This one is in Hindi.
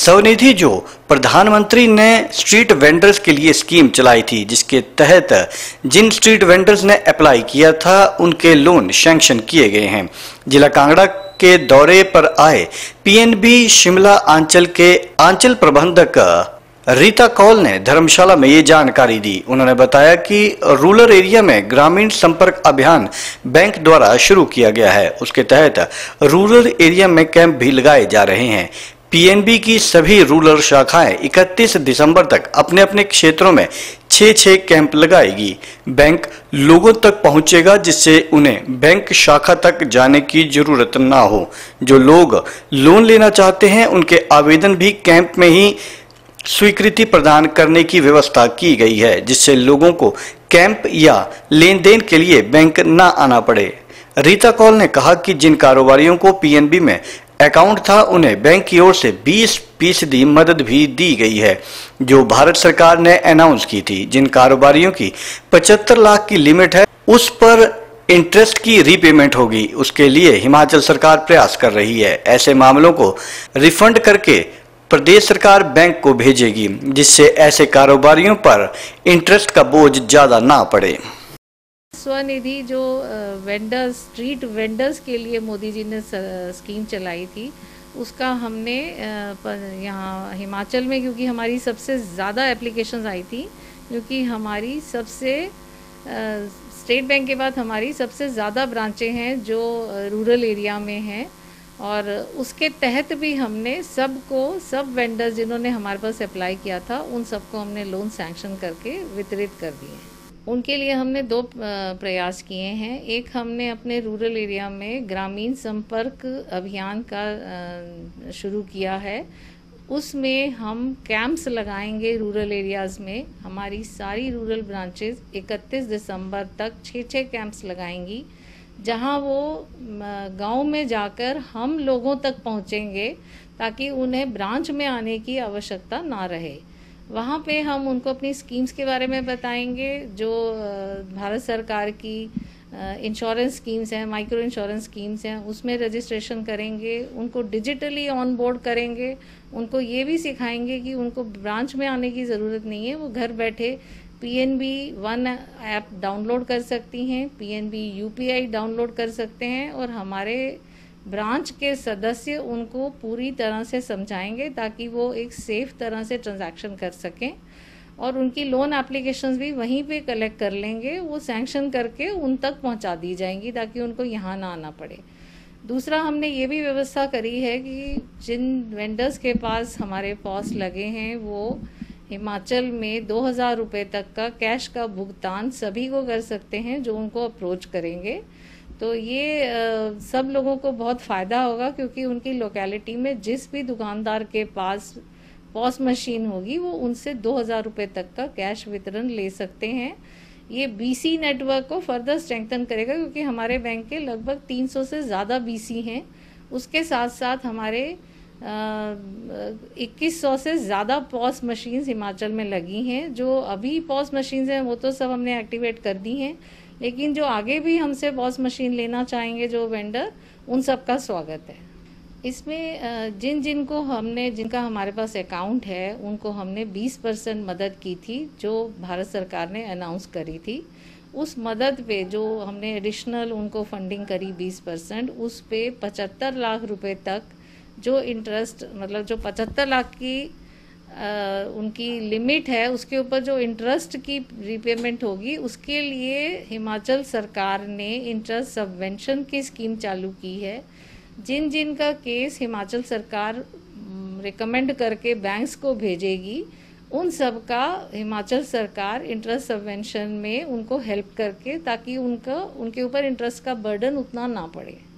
स्वनिधि जो प्रधानमंत्री ने स्ट्रीट वेंडर्स के लिए स्कीम चलाई थी, जिसके तहत जिन स्ट्रीट वेंडर्स ने अप्लाई किया था उनके लोन सैंक्शन किए गए हैं। जिला कांगड़ा के दौरे पर आए पीएनबी शिमला आंचल के आंचल प्रबंधक रीता कौल ने धर्मशाला में ये जानकारी दी। उन्होंने बताया कि रूरल एरिया में ग्रामीण संपर्क अभियान बैंक द्वारा शुरू किया गया है। उसके तहत रूरल एरिया में कैंप भी लगाए जा रहे हैं। पीएनबी की सभी रूरल शाखाएं 31 दिसंबर तक अपने अपने क्षेत्रों में 6 कैंप लगाएगी। बैंक लोगों तक पहुंचेगा, जिससे उन्हें बैंक शाखा तक जाने की जरूरत ना हो। जो लोग लोन लेना चाहते हैं उनके आवेदन भी कैंप में ही स्वीकृति प्रदान करने की व्यवस्था की गई है, जिससे लोगों को कैंप या लेन देन के लिए बैंक ना आना पड़े। रीता कौल ने कहा कि जिन कारोबारियों को पीएनबी में अकाउंट था उन्हें बैंक की ओर से 20% मदद भी दी गई है, जो भारत सरकार ने अनाउंस की थी। जिन कारोबारियों की 75 लाख की लिमिट है उस पर इंटरेस्ट की रीपेमेंट होगी। उसके लिए हिमाचल सरकार प्रयास कर रही है। ऐसे मामलों को रिफंड करके प्रदेश सरकार बैंक को भेजेगी, जिससे ऐसे कारोबारियों पर इंटरेस्ट का बोझ ज्यादा ना पड़े। स्वनिधि जो वेंडर्स, स्ट्रीट वेंडर्स के लिए मोदी जी ने स्कीम चलाई थी, उसका हमने यहाँ हिमाचल में, क्योंकि हमारी सबसे ज़्यादा एप्लीकेशंस आई थी, क्योंकि हमारी सबसे स्टेट बैंक के बाद हमारी सबसे ज़्यादा ब्रांचें हैं जो रूरल एरिया में हैं, और उसके तहत भी हमने सब वेंडर्स जिन्होंने हमारे पास अप्लाई किया था उन सबको हमने लोन सैंक्शन करके वितरित कर दिए। उनके लिए हमने 2 प्रयास किए हैं। एक, हमने अपने रूरल एरिया में ग्रामीण संपर्क अभियान का शुरू किया है। उसमें हम कैंप्स लगाएंगे रूरल एरियाज़ में। हमारी सारी रूरल ब्रांचेस 31 दिसंबर तक 6 कैंप्स लगाएंगी, जहां वो गांव में जाकर हम लोगों तक पहुंचेंगे, ताकि उन्हें ब्रांच में आने की आवश्यकता ना रहे। वहाँ पे हम उनको अपनी स्कीम्स के बारे में बताएंगे, जो भारत सरकार की इंश्योरेंस स्कीम्स हैं, माइक्रो इंश्योरेंस स्कीम्स हैं, उसमें रजिस्ट्रेशन करेंगे। उनको डिजिटली ऑन बोर्ड करेंगे। उनको ये भी सिखाएंगे कि उनको ब्रांच में आने की ज़रूरत नहीं है, वो घर बैठे पीएनबी वन ऐप डाउनलोड कर सकती हैं, पीएनबी यूपीआई डाउनलोड कर सकते हैं, और हमारे ब्रांच के सदस्य उनको पूरी तरह से समझाएंगे ताकि वो एक सेफ तरह से ट्रांजैक्शन कर सकें, और उनकी लोन एप्लीकेशंस भी वहीं पे कलेक्ट कर लेंगे। वो सैंक्शन करके उन तक पहुंचा दी जाएंगी, ताकि उनको यहाँ ना आना पड़े। दूसरा, हमने ये भी व्यवस्था करी है कि जिन वेंडर्स के पास हमारे पॉस लगे हैं वो हिमाचल में 2000 रुपये तक का कैश का भुगतान सभी को कर सकते हैं जो उनको अप्रोच करेंगे। तो ये सब लोगों को बहुत फ़ायदा होगा, क्योंकि उनकी लोकेलिटी में जिस भी दुकानदार के पास पॉस मशीन होगी वो उनसे 2000 रुपये तक का कैश वितरण ले सकते हैं। ये बीसी नेटवर्क को फर्दर स्ट्रेंथन करेगा, क्योंकि हमारे बैंक के लगभग 300 से ज़्यादा बीसी हैं। उसके साथ साथ हमारे 2100 से ज़्यादा पॉस मशीन्स हिमाचल में लगी हैं। जो अभी पॉस मशीन्स हैं वो तो सब हमने एक्टिवेट कर दी हैं, लेकिन जो आगे भी हमसे पॉस मशीन लेना चाहेंगे जो वेंडर, उन सब का स्वागत है। इसमें जिनका हमारे पास अकाउंट है उनको हमने 20% मदद की थी, जो भारत सरकार ने अनाउंस करी थी। उस मदद पे जो हमने एडिशनल उनको फंडिंग करी 20%, उस पे 75 लाख रुपए तक जो इंटरेस्ट, मतलब जो 75 लाख की उनकी लिमिट है, उसके ऊपर जो इंटरेस्ट की रीपेमेंट होगी, उसके लिए हिमाचल सरकार ने इंटरेस्ट सबवेंशन की स्कीम चालू की है। जिन का केस हिमाचल सरकार रिकमेंड करके बैंक्स को भेजेगी, उन सब का हिमाचल सरकार इंटरेस्ट सबवेंशन में उनको हेल्प करके, ताकि उनके ऊपर इंटरेस्ट का बर्डन उतना ना पड़े।